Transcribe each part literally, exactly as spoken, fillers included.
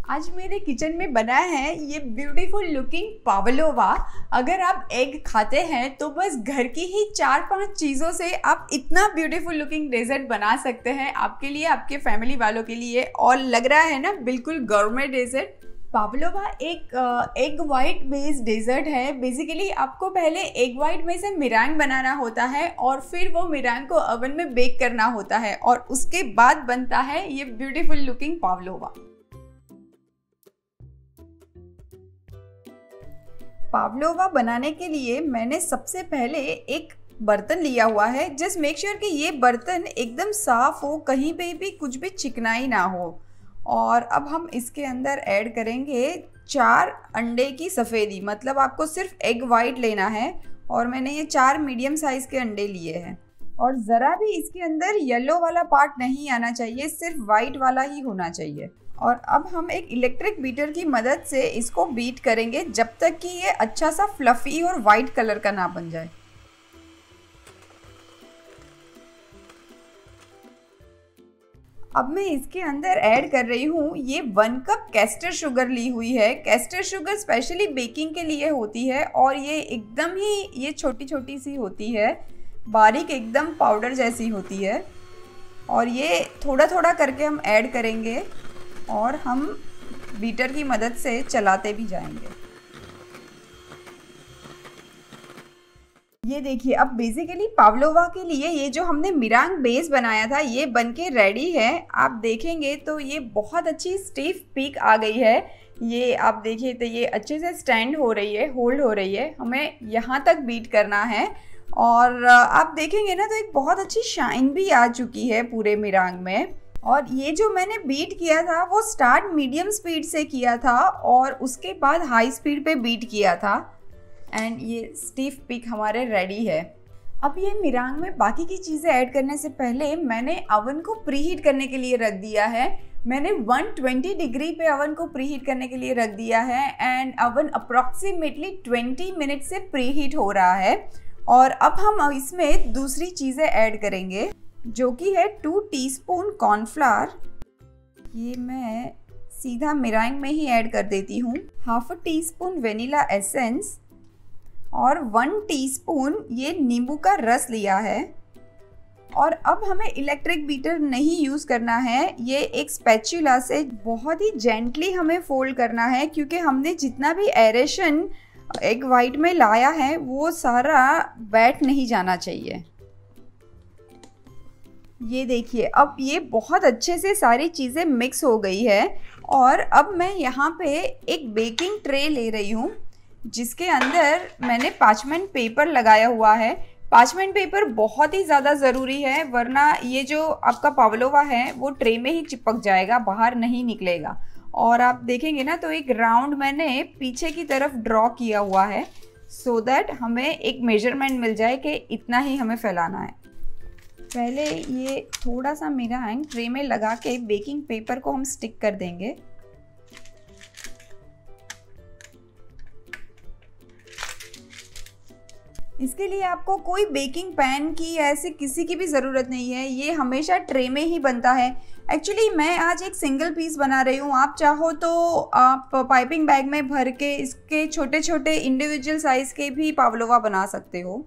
आज मेरे किचन में बना है ये ब्यूटीफुल लुकिंग पावलोवा। अगर आप एग खाते हैं तो बस घर की ही चार पांच चीज़ों से आप इतना ब्यूटीफुल लुकिंग डेजर्ट बना सकते हैं आपके लिए, आपके फैमिली वालों के लिए। और लग रहा है ना बिल्कुल गॉर्मेट डेजर्ट। पावलोवा एक एग वाइट बेस्ड डेजर्ट है। बेसिकली आपको पहले एग वाइट में से मिरांग बनाना होता है और फिर वो मिरांग को ओवन में बेक करना होता है और उसके बाद बनता है ये ब्यूटीफुल लुकिंग पावलोवा। पावलोवा बनाने के लिए मैंने सबसे पहले एक बर्तन लिया हुआ है। जस्ट मेक श्योर कि ये बर्तन एकदम साफ हो, कहीं पे भी कुछ भी चिकनाई ना हो। और अब हम इसके अंदर ऐड करेंगे चार अंडे की सफ़ेदी, मतलब आपको सिर्फ एग वाइट लेना है और मैंने ये चार मीडियम साइज़ के अंडे लिए हैं। और ज़रा भी इसके अंदर येलो वाला पार्ट नहीं आना चाहिए, सिर्फ वाइट वाला ही होना चाहिए। और अब हम एक इलेक्ट्रिक बीटर की मदद से इसको बीट करेंगे जब तक कि ये अच्छा सा फ्लफ़ी और वाइट कलर का ना बन जाए। अब मैं इसके अंदर ऐड कर रही हूँ ये वन कप कैस्टर शुगर ली हुई है। कैस्टर शुगर स्पेशली बेकिंग के लिए होती है और ये एकदम ही ये छोटी छोटी सी होती है, बारीक एकदम पाउडर जैसी होती है। और ये थोड़ा थोड़ा करके हम ऐड करेंगे और हम बीटर की मदद से चलाते भी जाएंगे। ये देखिए, अब बेसिकली पावलोवा के लिए ये जो हमने मिरांग बेस बनाया था ये बनके रेडी है। आप देखेंगे तो ये बहुत अच्छी स्टीफ पीक आ गई है। ये आप देखिए तो ये अच्छे से स्टैंड हो रही है, होल्ड हो रही है। हमें यहाँ तक बीट करना है और आप देखेंगे ना तो एक बहुत अच्छी शाइन भी आ चुकी है पूरे मिरांग में। और ये जो मैंने बीट किया था वो स्टार्ट मीडियम स्पीड से किया था और उसके बाद हाई स्पीड पे बीट किया था। एंड ये स्टीफ पीक हमारे रेडी है। अब ये मिरांग में बाकी की चीज़ें ऐड करने से पहले मैंने अवन को प्रीहीट करने के लिए रख दिया है। मैंने एक सौ बीस डिग्री पे अवन को प्रीहीट करने के लिए रख दिया है एंड अवन अप्रॉक्सीमेटली बीस मिनट से प्रीहीट हो रहा है। और अब हम इसमें दूसरी चीज़ें ऐड करेंगे जो कि है टू टीस्पून कॉर्नफ्लावर। ये मैं सीधा मिरांग में ही ऐड कर देती हूँ। Half teaspoon vanilla essence और वन टीस्पून ये नींबू का रस लिया है। और अब हमें इलेक्ट्रिक बीटर नहीं यूज़ करना है, ये एक स्पैचुला से बहुत ही जेंटली हमें फोल्ड करना है क्योंकि हमने जितना भी एरेशन एग वाइट में लाया है वो सारा बैठ नहीं जाना चाहिए। ये देखिए, अब ये बहुत अच्छे से सारी चीज़ें मिक्स हो गई है। और अब मैं यहाँ पे एक बेकिंग ट्रे ले रही हूँ जिसके अंदर मैंने पार्चमेंट पेपर लगाया हुआ है। पार्चमेंट पेपर बहुत ही ज़्यादा ज़रूरी है वरना ये जो आपका पावलोवा है वो ट्रे में ही चिपक जाएगा, बाहर नहीं निकलेगा। और आप देखेंगे ना तो एक राउंड मैंने पीछे की तरफ ड्रॉ किया हुआ है सो दैट हमें एक मेजरमेंट मिल जाए कि इतना ही हमें फैलाना है। पहले ये थोड़ा सा मिरांग ट्रे में लगा के बेकिंग पेपर को हम स्टिक कर देंगे। इसके लिए आपको कोई बेकिंग पैन की या ऐसे किसी की भी ज़रूरत नहीं है, ये हमेशा ट्रे में ही बनता है। एक्चुअली मैं आज एक सिंगल पीस बना रही हूँ, आप चाहो तो आप पाइपिंग बैग में भर के इसके छोटे छोटे इंडिविजुअल साइज़ के भी पावलोवा बना सकते हो।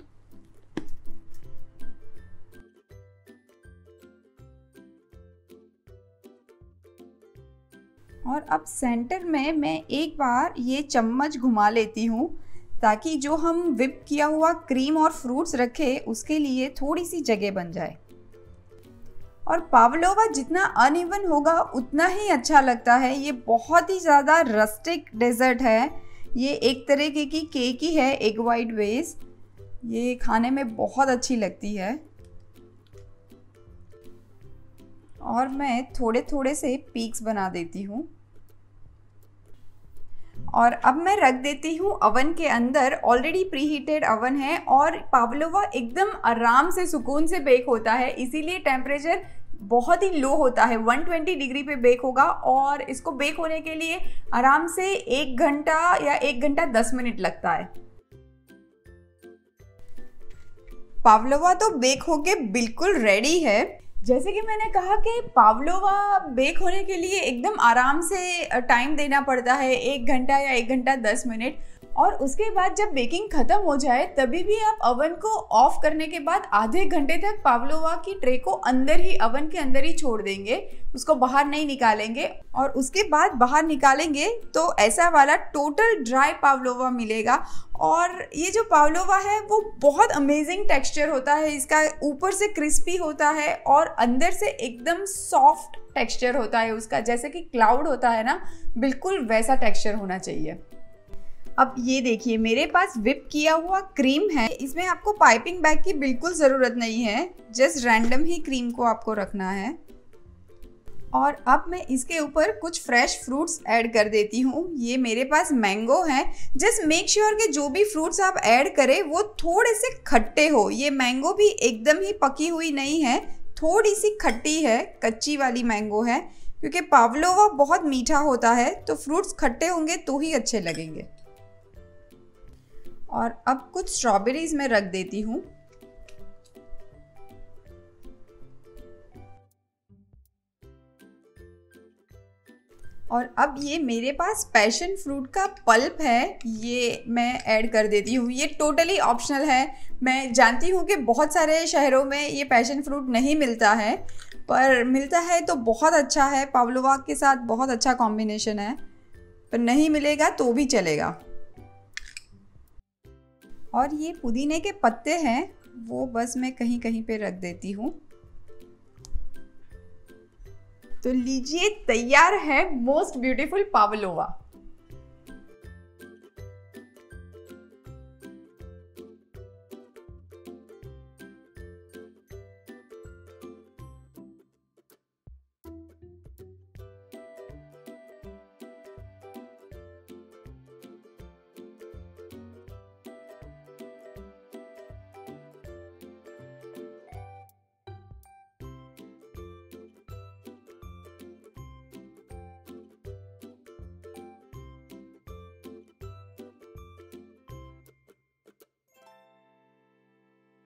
और अब सेंटर में मैं एक बार ये चम्मच घुमा लेती हूँ ताकि जो हम विप किया हुआ क्रीम और फ्रूट्स रखे उसके लिए थोड़ी सी जगह बन जाए। और पावलोवा जितना अनइवन होगा उतना ही अच्छा लगता है। ये बहुत ही ज़्यादा रस्टिक डेजर्ट है। ये एक तरीके की केक ही है, एग वाइट बेस। ये खाने में बहुत अच्छी लगती है। और मैं थोड़े थोड़े से पीक्स बना देती हूँ और अब मैं रख देती हूँ अवन के अंदर। ऑलरेडी प्रीहीटेड अवन है और पावलोवा एकदम आराम से सुकून से बेक होता है, इसीलिए टेम्परेचर बहुत ही लो होता है। एक सौ बीस डिग्री पे बेक होगा और इसको बेक होने के लिए आराम से एक घंटा या एक घंटा दस मिनट लगता है। पावलोवा तो बेक होके बिल्कुल रेडी है। जैसे कि मैंने कहा कि पावलोवा बेक होने के लिए एकदम आराम से टाइम देना पड़ता है, एक घंटा या एक घंटा दस मिनट। और उसके बाद जब बेकिंग ख़त्म हो जाए तभी भी आप अवन को ऑफ करने के बाद आधे घंटे तक पावलोवा की ट्रे को अंदर ही, अवन के अंदर ही छोड़ देंगे, उसको बाहर नहीं निकालेंगे। और उसके बाद बाहर निकालेंगे तो ऐसा वाला टोटल ड्राई पावलोवा मिलेगा। और ये जो पावलोवा है वो बहुत अमेजिंग टेक्सचर होता है इसका, ऊपर से क्रिस्पी होता है और अंदर से एकदम सॉफ्ट टेक्सचर होता है उसका, जैसे कि क्लाउड होता है ना, बिल्कुल वैसा टेक्सचर होना चाहिए। अब ये देखिए मेरे पास विप किया हुआ क्रीम है, इसमें आपको पाइपिंग बैग की बिल्कुल ज़रूरत नहीं है, जस्ट रैंडम ही क्रीम को आपको रखना है। और अब मैं इसके ऊपर कुछ फ्रेश फ्रूट्स ऐड कर देती हूँ। ये मेरे पास मैंगो है। जस्ट मेक श्योर कि जो भी फ्रूट्स आप ऐड करें वो थोड़े से खट्टे हो। ये मैंगो भी एकदम ही पकी हुई नहीं है, थोड़ी सी खट्टी है, कच्ची वाली मैंगो है, क्योंकि पावलोवा बहुत मीठा होता है तो फ्रूट्स खट्टे होंगे तो ही अच्छे लगेंगे। और अब कुछ स्ट्रॉबेरीज मैं रख देती हूँ। और अब ये मेरे पास पैशन फ्रूट का पल्प है, ये मैं ऐड कर देती हूँ। ये टोटली ऑप्शनल है। मैं जानती हूँ कि बहुत सारे शहरों में ये पैशन फ्रूट नहीं मिलता है, पर मिलता है तो बहुत अच्छा है, पावलोवा के साथ बहुत अच्छा कॉम्बिनेशन है। पर नहीं मिलेगा तो भी चलेगा। और ये पुदीने के पत्ते हैं, वो बस मैं कहीं कहीं पे रख देती हूँ। तो लीजिए तैयार है मोस्ट ब्यूटीफुल पावलोवा।